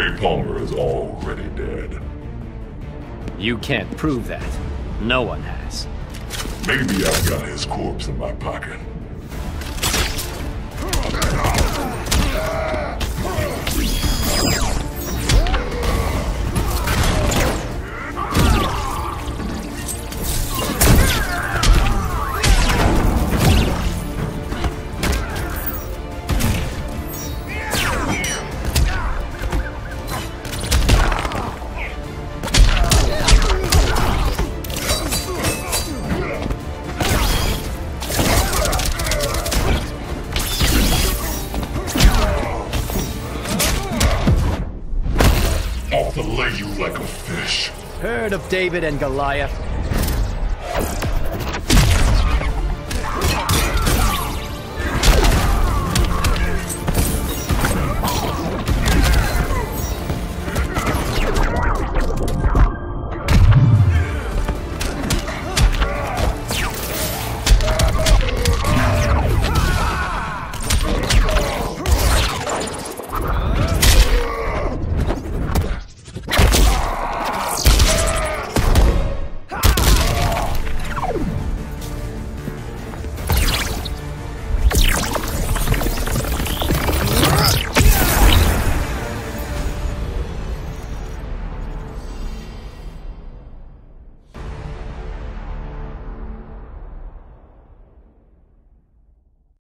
Ray Palmer is already dead. You can't prove that. No one has. Maybe I've got his corpse in my pocket. I'll fillet you like a fish. Heard of David and Goliath?